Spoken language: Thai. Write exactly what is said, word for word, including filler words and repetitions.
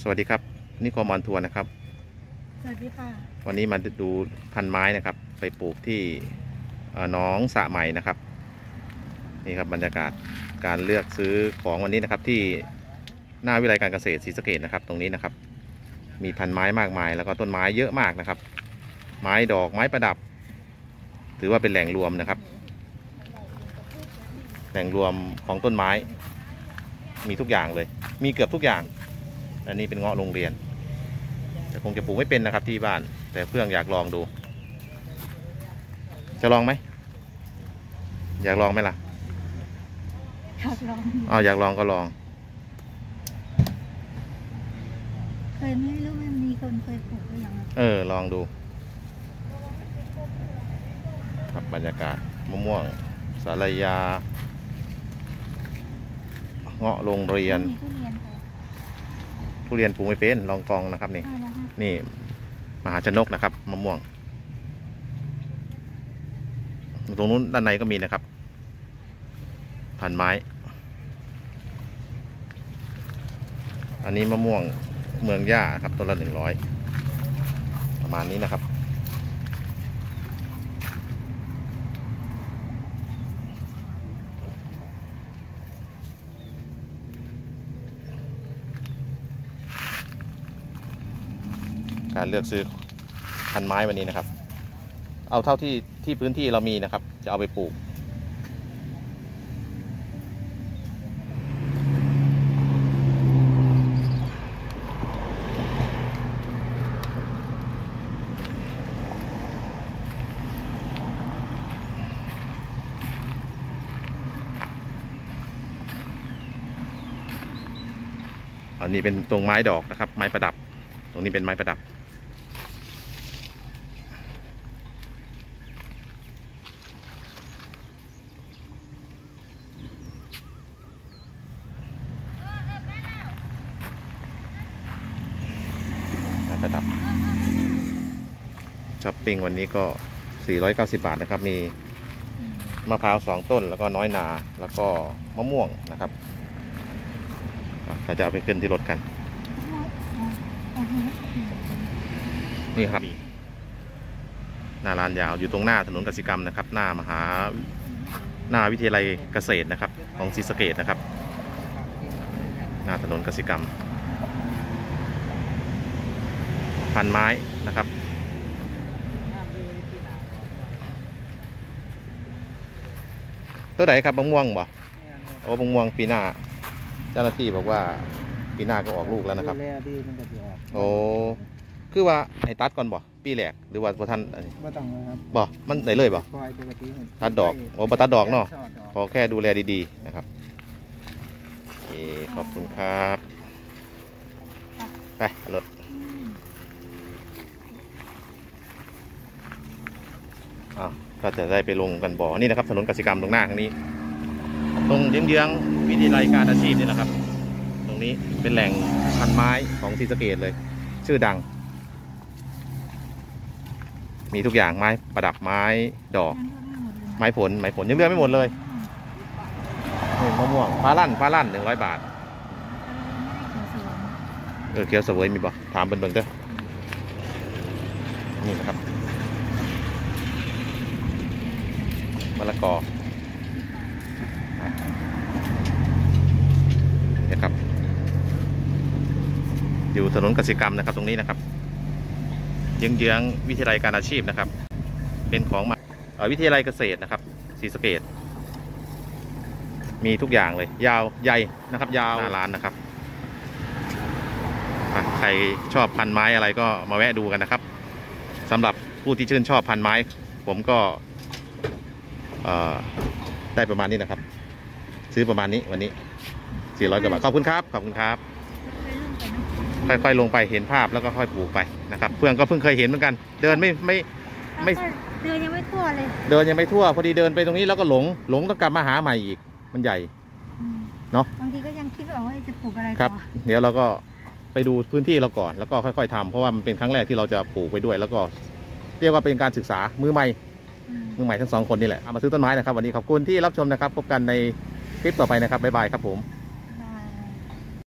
วัสดีครับนี่คอมออนทัวร์นะครับสวัสดีค่ะวันนี้มาดูพันไม้นะครับไปปลูกที่หนองสระใหม่นะครับนี่ครับบรรยากาศการเลือกซื้อของวันนี้นะครับที่หน้าวิทยาลัยการเกษตรศรีสะเกษนะครับตรงนี้นะครับมีพันไม้มากมายแล้วก็ต้นไม้เยอะมากนะครับไม้ดอกไม้ประดับถือว่าเป็นแหล่งรวมนะครับแหล่งรวมของต้นไม้มีทุกอย่างเลยมีเกือบทุกอย่างอันนี้เป็นเงาะโรงเรียนแต่คงจะปลูกไม่เป็นนะครับที่บ้านแต่เพื่อนอยากลองดูจะลองไหมอยากลองไหมล่ะอยากลองอ๋ออยากลองก็ลองเคยไม่รู้มันมีคนเคยปลูกหรือยังเออลองดูครับบรรยากาศมะม่วงสาลายาเงาะโรงเรียนทุเรียนปลูกไม่เป็นลองกองนะครับนี่นี่มหาชนกนะครับมะม่วงตรงนู้นด้านในก็มีนะครับพันไม้อันนี้มะม่วงเมืองย่าครับต้นละหนึ่งร้อยประมาณนี้นะครับการเลือกซื้อพันไม้วันนี้นะครับเอาเท่าที่ที่พื้นที่เรามีนะครับจะเอาไปปลูกอันนี้เป็นตรงไม้ดอกนะครับไม้ประดับตรงนี้เป็นไม้ประดับประดับช้อปปิ้งวันนี้ก็สี่ร้อยเก้าสิบบาทนะครับมีมะพร้าวสองต้นแล้วก็น้อยนาแล้วก็มะม่วงนะครับเราจะเอาไปขึ้นที่รถกันนี่ครับหน้าร้านยาวอยู่ตรงหน้าถนนกสิกรรมนะครับหน้ามหาหน้าวิทยาลัยเกษตรนะครับของศรีสะเกษนะครับหน้าถนนกสิกรรมพันไม้นะครับตัวไหนครับมะม่วงบ่โอ้มะม่วงปีหน้าเจ้าหน้าที่บอกว่าปีหน้าก็ออกลูกแล้วนะครับโอ้คือว่าให้ตัดก่อนบ่ปีแรกหรือว่าพอท่านบ่ต้องครับบ่มันไหนเลยบ่ตัดดอกโอ้บ่ตัดดอกเนาะขอแค่ดูแลดีๆนะครับโอเคขอบคุณครับไปรถก็จะได้ไปลงกันบ่อนี่นะครับถนนกสิกรรมตรงหน้าทางนี้ตรงเยื้องๆวิทยาลัยการอาชีพนี่นะครับตรงนี้เป็นแหล่งพันไม้ของศรีสะเกษเลยชื่อดังมีทุกอย่างไม้ประดับไม้ดอกไม้ผลไม้ผลยังเลือกไม่หมดเลยนี่มะม่วงฟ้าลั่นฟ้าลั่นหนึ่งร้อยบาทเออเกี๊ยวเสวยมีบ่ถามเบิ่งๆเด้อนี่นะครับมะละกอเนี่ยครับอยู่ถนนกสิกรรมนะครับตรงนี้นะครับเยื้องๆวิทยาลัยการอาชีพนะครับเป็นของวิทยาลัยเกษตรนะครับศรีสะเกษมีทุกอย่างเลยยาวใหญ่นะครับยาวหน้าร้านนะครับใครชอบพันไม้อะไรก็มาแวะดูกันนะครับสำหรับผู้ที่ชื่นชอบพันไม้ผมก็ได้ประมาณนี้นะครับซื้อประมาณนี้วันนี้สี่ร้อยกว่าบาทขอบคุณครับขอบคุณครับค่อยๆลงไปเห็นภาพแล้วก็ค่อยปลูกไปนะครับเพื่อนก็เพิ่งเคยเห็นเหมือนกันเดินไม่ไม่ไม่เดินยังไม่ทั่วเลยเดินยังไม่ทั่วพอดีเดินไปตรงนี้แล้วก็หลงหลงต้องกลับมาหาใหม่อีกมันใหญ่เนาะบางทีก็ยังคิดว่าจะปลูกอะไรครับเดี๋ยวเราก็ไปดูพื้นที่เราก่อนแล้วก็ค่อยๆทำเพราะว่ามันเป็นครั้งแรกที่เราจะปลูกไปด้วยแล้วก็เรียกว่าเป็นการศึกษามือใหม่มือใหม่ทั้งสองคนนี่แหละเอามาซื้อต้นไม้นะครับวันนี้ขอบคุณที่รับชมนะครับพบกันในคลิปต่อไปนะครับบ๊ายบายครับผม